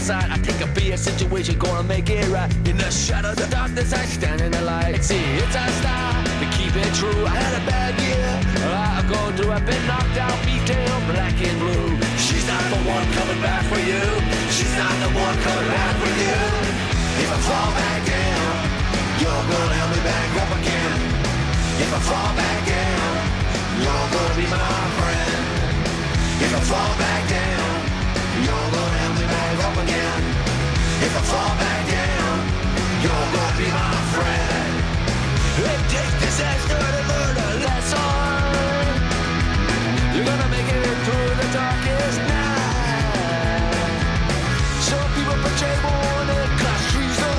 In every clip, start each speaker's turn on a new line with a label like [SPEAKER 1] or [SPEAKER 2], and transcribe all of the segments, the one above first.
[SPEAKER 1] sight. I think I'll be a situation, gonna make it right. In the shadow of the darkness, I stand in the light. See, it's our style, to keep it true. I had a bad year, a lot to go through. I've been knocked out, beat down, black and blue. She's not the one coming back for you. She's not the one coming back for you. If I fall back down, you're gonna help me back up again. If I fall back down, you're gonna be my friend. If I fall back down, you're gonna help me back up again. If I fall back down, you're gonna be my friend. It takes disaster to learn a lesson. You're gonna make it through the darkest night. Some people portray more than class treason.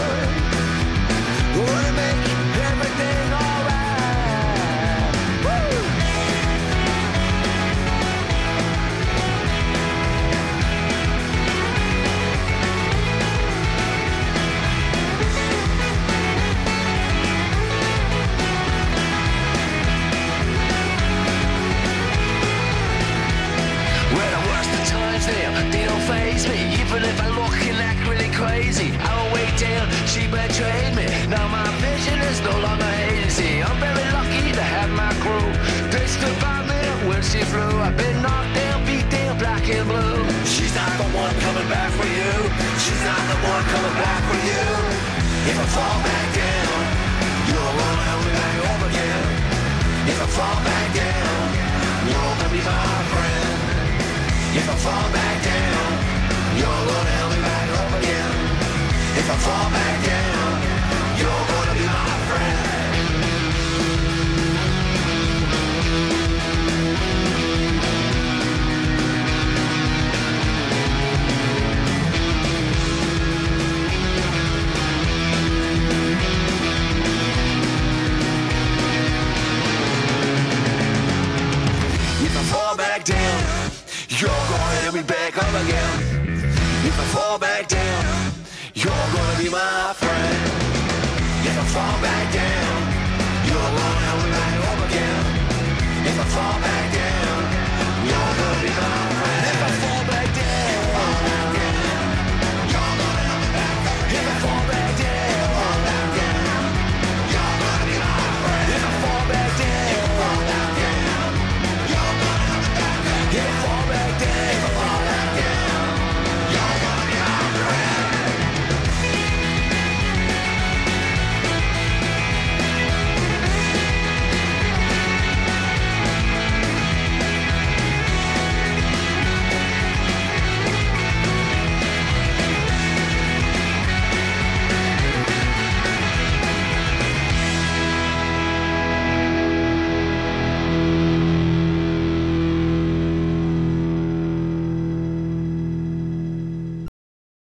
[SPEAKER 1] Wanna make everything alright. Woo! They don't faze me, even if I look and act really crazy. I will wait till she betrayed me. Now my vision is no longer hazy. I'm very lucky to have my crew. They stood by me when she flew. I've been knocked down, beat down, black and blue. She's not the one coming back for you. She's not the one coming back for you. If I fall back down, you're gonna help me back up again. If I fall back down, you're gonna be my friend. If I fall back down, you're gonna help me back up again. If I fall back down, you're gonna be my friend. If I fall back down, you're gonna help me back up again. If I fall back down, you're gonna be my friend. If I fall back down,